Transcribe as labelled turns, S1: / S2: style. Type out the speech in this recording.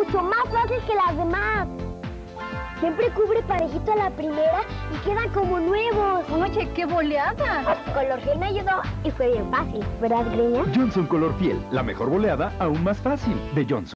S1: mucho más fácil que las demás. Siempre cubre parejito a la primera y quedan como nuevos.
S2: Oye, qué boleada.
S1: Color Fiel me ayudó y fue bien fácil, ¿verdad, Greña?
S3: Johnson Color Fiel, la mejor boleada aún más fácil de Johnson.